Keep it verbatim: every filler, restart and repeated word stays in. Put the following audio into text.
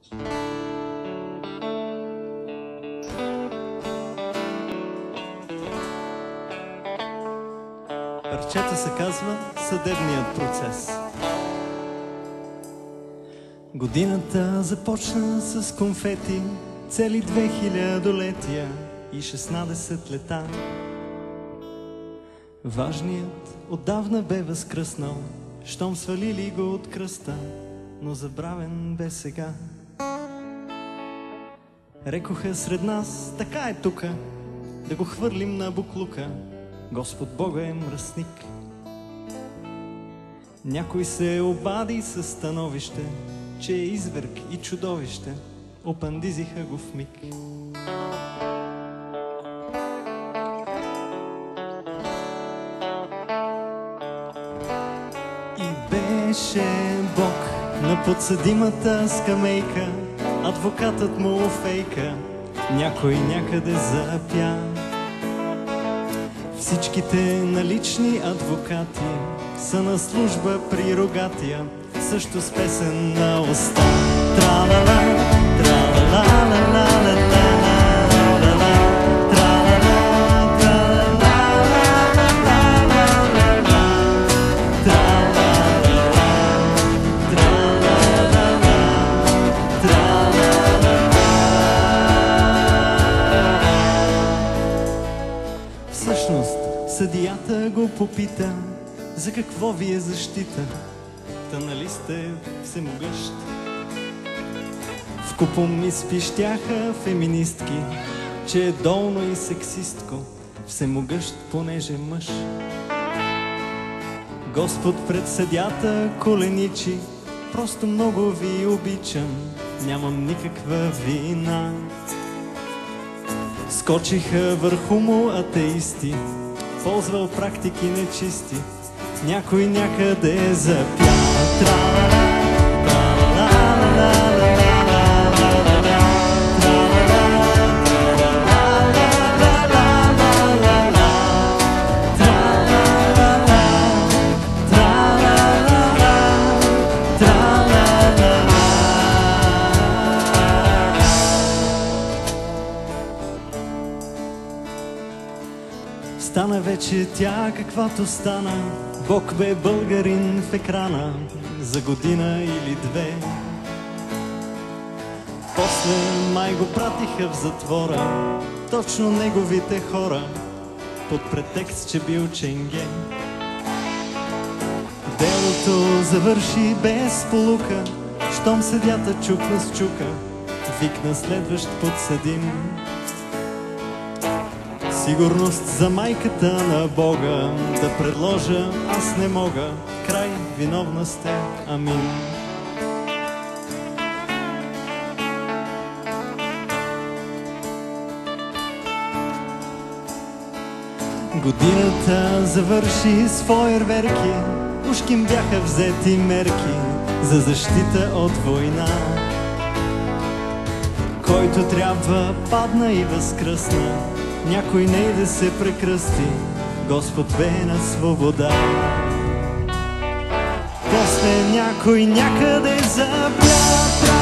Парчето се казва "Съдебният процес". Годината започна с конфети, цели две хилядолетия и шестнадесет лета. Важният отдавна бе възкръснал, щом свалили го от кръста, но забравен бе сега. Рекоха сред нас, така е тука, да го хвърлим на буклука. Господ Бога е мръсник. Някой се обади със становище, че е изверг и чудовище. Опандизиха го в миг. И беше Бог на подсъдимата скамейка, адвокатът му фейка, някой някъде запя. Всичките налични адвокати са на служба при рогатия, също с песен на уста. Тра-ла-ла, тра-ла-ла-ла-ла-ла-ла, всъщност съдията го попита: за какво ви е защита? Та нали сте всемогъщ? Вкупом изпищяха феминистки, че е долно и сексистко, всемогъщ понеже мъж. Господ пред съдята коленичи: просто много ви обичам, нямам никаква вина. Скочиха върху му атеисти, ползвал практики нечисти, някой някъде запя. Стана вече тя каквато стана, Бог бе българин в екрана за година или две. После май го пратиха в затвора, точно неговите хора, под претекст, че бил ченге. Делото завърши без полука, щом съдята чукна с чука, викна следващ подсъдим. Сигурност за майката на Бога да предложа аз не мога, край, виновна сте, амин. Годината завърши с фойерверки, ушким бяха взети мерки за защита от война. Който трябва падна и възкръсна, някой не да се прекръсти, Господ бе на свобода. После някой някъде запя.